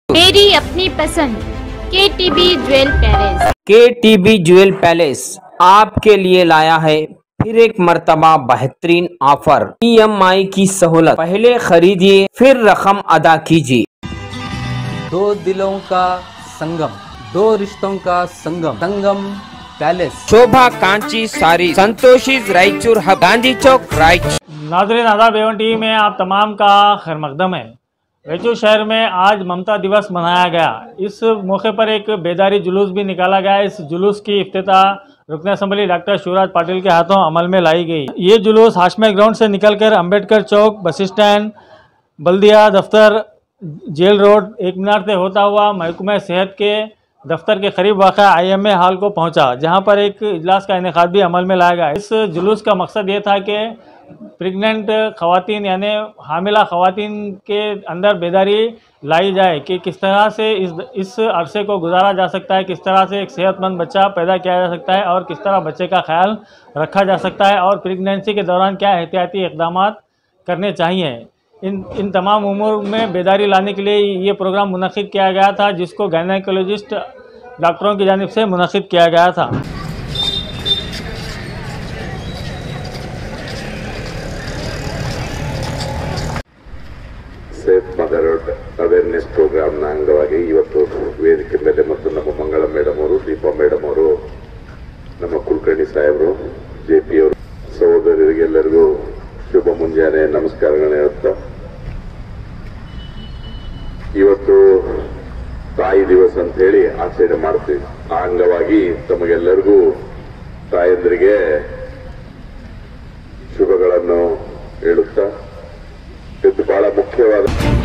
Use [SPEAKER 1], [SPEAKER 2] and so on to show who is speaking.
[SPEAKER 1] मेरी अपनी पसंद KTB jewel palace.
[SPEAKER 2] KTB jewel palace आपके लिए लाया है फिर एक मर्तबा बेहतरीन ऑफर। EMI की सहूलत, पहले खरीदिए फिर रकम अदा कीजिए।
[SPEAKER 3] दो दिलों का संगम, दो रिश्तों का संगम, संगम पैलेस।
[SPEAKER 2] शोभा कांची सारी, संतोषी रायचूर हब, गांधी चौक रायचूर।
[SPEAKER 4] नाज़रीन आदाब, A1 TV में आप तमाम का खैर मकदम है। रायचूर शहर में आज ममता दिवस मनाया गया। इस मौके पर एक बेदारी जुलूस भी निकाला गया। इस जुलूस की इफ्तिताह रुकन असम्बली डॉक्टर शिवराज पाटिल के हाथों अमल में लाई गई। ये जुलूस हाशमे ग्राउंड से निकलकर अंबेडकर चौक, बस स्टैंड, बल्दिया दफ्तर, जेल रोड, एक मीनार से होता हुआ महकमा सेहत के दफ्तर के करीब वाक़ा IMA हॉल को पहुंचा, जहां पर एक इजलास का इनेकाद भी अमल में लाया गया। इस जुलूस का मकसद ये था कि प्रेग्नेंट ख़वातीन यानी हामिला ख़वातीन के अंदर बेदारी लाई जाए कि किस तरह से इस अरसे को गुजारा जा सकता है, किस तरह से एक सेहतमंद बच्चा पैदा किया जा सकता है और किस तरह बच्चे का ख्याल रखा जा सकता है और प्रेगनेंसी के दौरान क्या एहतियाती इक़दाम करने चाहिए। इन तमाम उमूर में बेदारी लाने के लिए ये प्रोग्राम मुनक़िद किया गया था, जिसको गायनेकोलॉजिस्ट डॉक्टरों की जानिब से मुनक़िद किया गया था।
[SPEAKER 5] ಸೇಫ್ ಮದರ್ಹುಡ್ ಅವೇರ್ನೆಸ್ ಪ್ರೋಗ್ರಾಮ್ನ ಅಂಗವಾಗಿ ಇವತ್ತು ವೇದಿಕೆ ಮೇಲೆ ಮತ್ತು ನಮ್ಮ ಮಂಗಳ ಮೇಡಮ್ ಅವರು, ದೀಪಾ ಮೇಡಮ್ ಅವರು, ನಮ್ಮ ಕುಲಕರ್ಣಿ ಸಾಹೇಬರು, JP ಅವರು, ಸಹೋದರರಿಗೆಲ್ಲರಿಗೂ ಶುಭ ಮುಂಜಾನೆ ನಮಸ್ಕಾರಗಳನ್ನ ಹೇಳುತ್ತಾ, ಇವತ್ತು ತಾಯಿ ದಿವಸ ಅಂತ ಹೇಳಿ ಆಚರಣೆ ಮಾಡ್ತೀವಿ. ಆ ಅಂಗವಾಗಿ ತಮಗೆಲ್ಲರಿಗೂ ತಾಯಂದರಿಗೆ ಶುಭಗಳನ್ನು ಹೇಳುತ್ತಾ, ಇದು ಬಹಳ ಮುಖ್ಯವಾದ